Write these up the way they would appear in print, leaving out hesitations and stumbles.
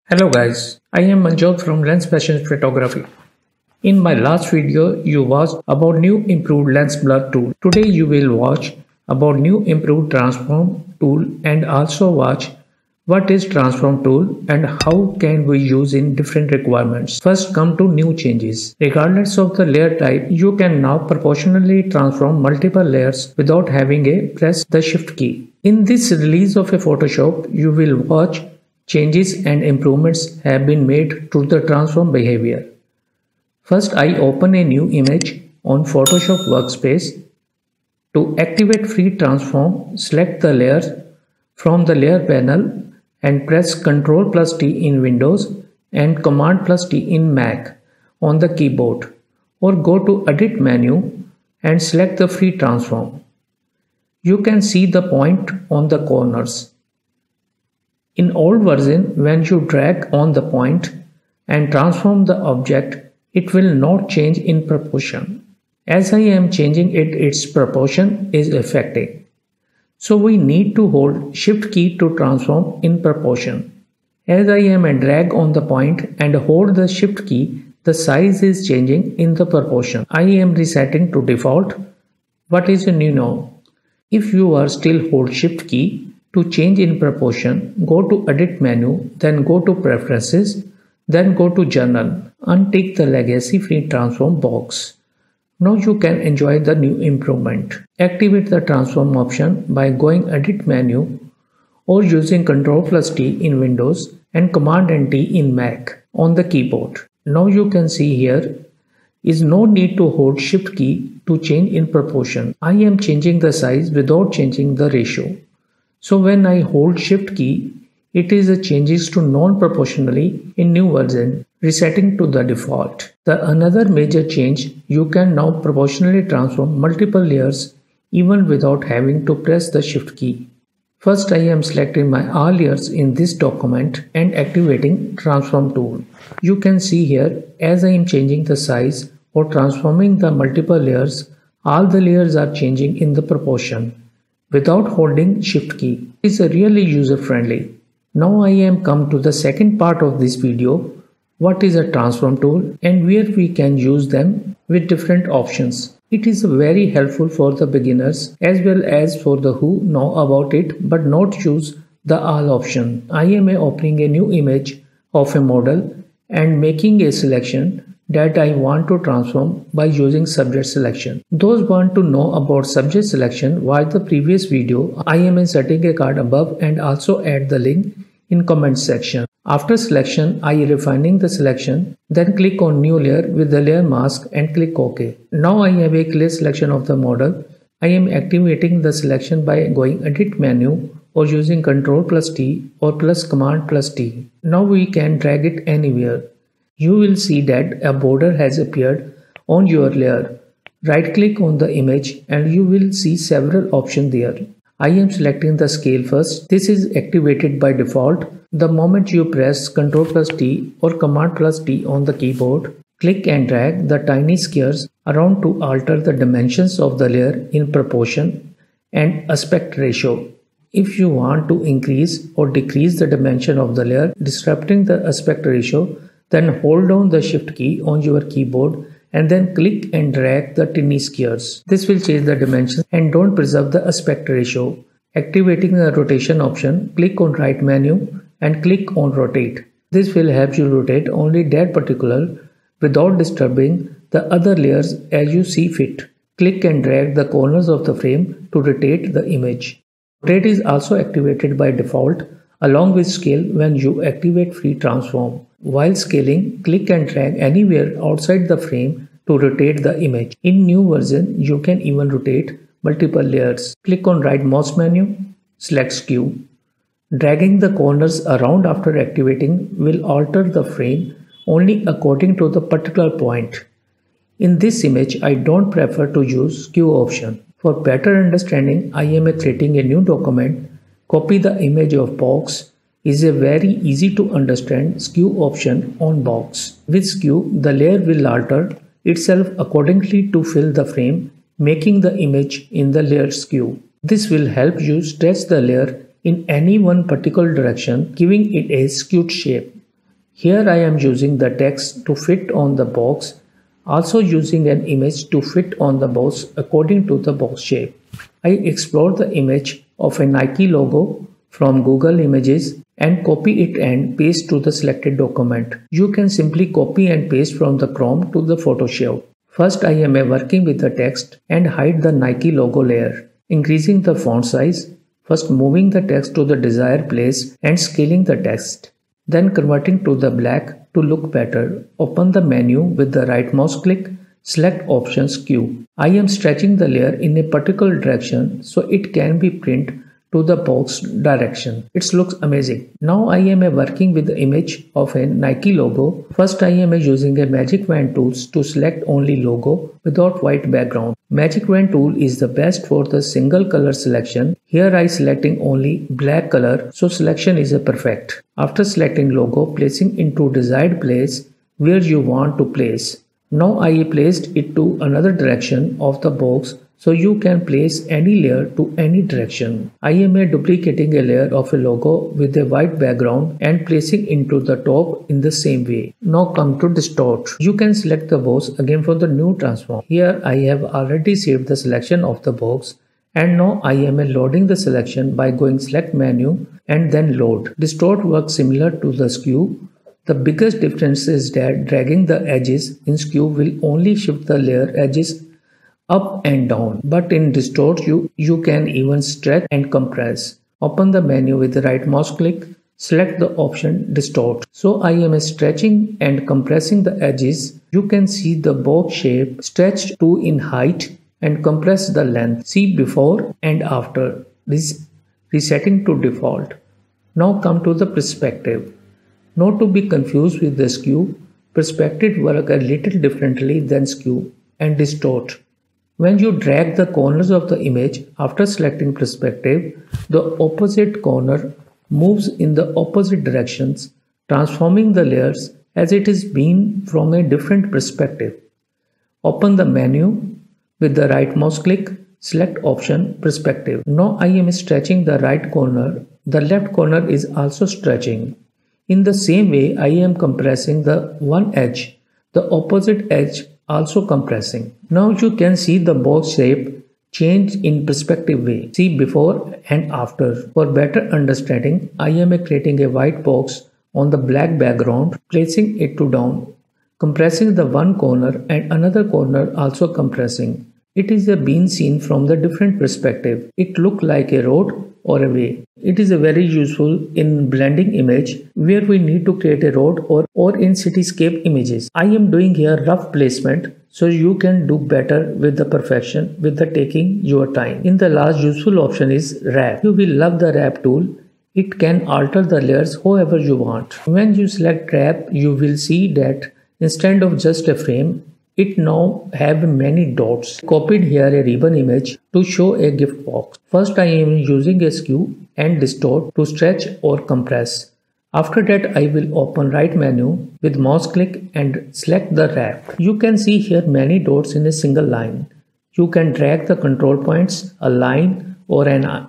Hello guys, I am Manjot from Lens Passion Photography. In my last video, you watched about new improved lens blur tool. Today you will watch about new improved transform tool and also watch what is transform tool and how can we use in different requirements. First come to new changes. Regardless of the layer type, you can now proportionally transform multiple layers without having a press the shift key. In this release of a Photoshop, you will watch changes and improvements have been made to the transform behavior. First, I open a new image on Photoshop Workspace. To activate free transform, select the layer from the layer panel and press Ctrl plus T in Windows and Command plus T in Mac on the keyboard, or go to Edit menu and select the free transform. You can see the point on the corners. In old version, when you drag on the point and transform the object, it will not change in proportion. As I am changing it, its proportion is affecting. So we need to hold Shift key to transform in proportion. As I am and drag on the point and hold the Shift key, the size is changing in the proportion. I am resetting to default. What is new now? If you are still hold Shift key, to change in proportion, go to Edit menu, then go to Preferences, then go to Journal. Untick the Legacy Free Transform box. Now you can enjoy the new improvement. Activate the transform option by going Edit menu or using Ctrl plus T in Windows and Command and T in Mac on the keyboard. Now you can see here is no need to hold Shift key to change in proportion. I am changing the size without changing the ratio. So when I hold Shift key, it is a changes to non-proportionally in new version, resetting to the default. The another major change, you can now proportionally transform multiple layers even without having to press the Shift key. First, I am selecting my all layers in this document and activating transform tool. You can see here, as I am changing the size or transforming the multiple layers, all the layers are changing in the proportion without holding Shift key. It is really user friendly. Now I am come to the second part of this video, what is a transform tool and where we can use them with different options. It is very helpful for the beginners as well as for the who know about it but not use the all option. I am opening a new image of a model and making a selection that I want to transform by using subject selection. Those want to know about subject selection, watch the previous video. I am inserting a card above and also add the link in comment section. After selection, I am refining the selection, then click on new layer with the layer mask and click OK. Now I have a clear selection of the model. I am activating the selection by going Edit menu or using Ctrl plus T or plus Command plus T. Now we can drag it anywhere. You will see that a border has appeared on your layer. Right click on the image and you will see several options there. I am selecting the scale first. This is activated by default. The moment you press Ctrl plus T or Command plus T on the keyboard, click and drag the tiny squares around to alter the dimensions of the layer in proportion and aspect ratio. If you want to increase or decrease the dimension of the layer, disrupting the aspect ratio, then hold down the Shift key on your keyboard and then click and drag the tiny squares. This will change the dimensions and don't preserve the aspect ratio. Activating the rotation option, click on right menu and click on rotate. This will help you rotate only that particular without disturbing the other layers as you see fit. Click and drag the corners of the frame to rotate the image. Rotate is also activated by default along with scale when you activate free transform. While scaling, click and drag anywhere outside the frame to rotate the image. In new version, you can even rotate multiple layers. Click on right mouse menu, select skew. Dragging the corners around after activating will alter the frame only according to the particular point. In this image, I don't prefer to use skew option. For better understanding, I am creating a new document. Copy the image of box is a very easy to understand skew option on box. With skew, the layer will alter itself accordingly to fill the frame, making the image in the layer skew. This will help you stretch the layer in any one particular direction, giving it a skewed shape. Here I am using the text to fit on the box, also using an image to fit on the box according to the box shape. I explored the image of a Nike logo from Google Images and copy it and paste to the selected document. You can simply copy and paste from the Chrome to the Photoshop. First I am working with the text and hide the Nike logo layer, increasing the font size, first moving the text to the desired place and scaling the text. Then converting to the black to look better. Open the menu with the right mouse click, select option skew. I am stretching the layer in a particular direction so it can be print to the box direction. It looks amazing. Now I am working with the image of a Nike logo. First I am using a Magic Wand tools to select only logo without white background. Magic Wand tool is the best for the single color selection. Here I selecting only black color, so selection is perfect. After selecting logo, placing into desired place where you want to place. Now I placed it to another direction of the box, so you can place any layer to any direction. I am duplicating a layer of a logo with a white background and placing into the top in the same way. Now come to distort. You can select the box again for the new transform. Here I have already saved the selection of the box, and now I am loading the selection by going select menu and then load. Distort works similar to the skew. The biggest difference is that dragging the edges in skew will only shift the layer edges up and down, but in distort you can even stretch and compress. Open the menu with the right mouse click, select the option distort. So I am stretching and compressing the edges. You can see the box shape stretched to in height and compress the length. See before and after. This resetting to default. Now come to the perspective. Not to be confused with the skew, perspective work a little differently than skew and distort. When you drag the corners of the image after selecting perspective, the opposite corner moves in the opposite directions, transforming the layers as it is being from a different perspective. Open the menu with the right mouse click, select option perspective. Now I am stretching the right corner. The left corner is also stretching. In the same way, I am compressing the one edge, the opposite edge also compressing. Now you can see the box shape change in perspective way. See before and after. For better understanding, I am creating a white box on the black background, placing it to down, compressing the one corner and another corner also compressing. It is being seen from the different perspective. It look like a road or a way. It is very useful in blending image where we need to create a road or in cityscape images. I am doing here rough placement so you can do better with the perfection with the taking your time. In the last useful option is wrap. You will love the wrap tool. It can alter the layers however you want. When you select wrap, you will see that instead of just a frame, it now have many dots. Copied here a ribbon image to show a gift box. First I am using a skew and distort to stretch or compress. After that I will open right menu with mouse click and select the wrap. You can see here many dots in a single line. You can drag the control points, a line or an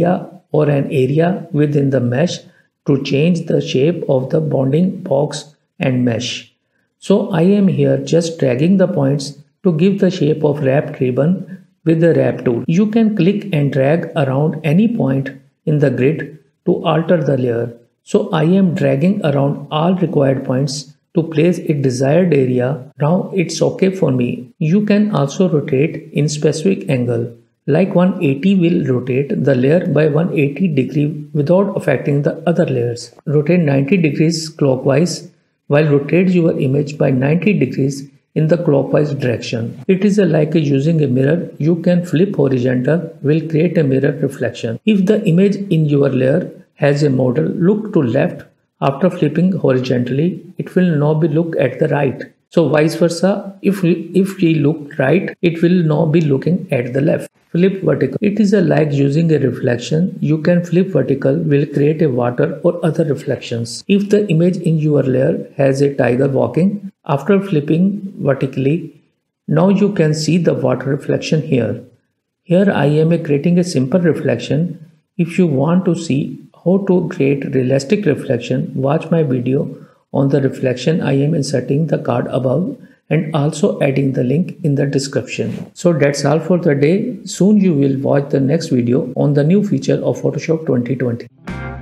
area within the mesh to change the shape of the bounding box and mesh. So I am here just dragging the points to give the shape of wrapped ribbon with the wrap tool. You can click and drag around any point in the grid to alter the layer. So I am dragging around all required points to place a desired area. Now it's okay for me. You can also rotate in specific angle. Like 180 will rotate the layer by 180 degree without affecting the other layers. Rotate 90 degrees clockwise while rotate your image by 90 degrees in the clockwise direction. It is like using a mirror. You can flip horizontal, will create a mirror reflection. If the image in your layer has a model, look to left. After flipping horizontally, it will now be look at the right. So vice versa, if we look right, it will now be looking at the left. Flip vertical. It is like using a reflection. You can flip vertical, will create a water or other reflections. If the image in your layer has a tiger walking, after flipping vertically, now you can see the water reflection here. Here I am creating a simple reflection. If you want to see how to create realistic reflection, watch my video on the reflection, I am inserting the card above and also adding the link in the description. So that's all for the day. Soon you will watch the next video on the new feature of Photoshop 2020.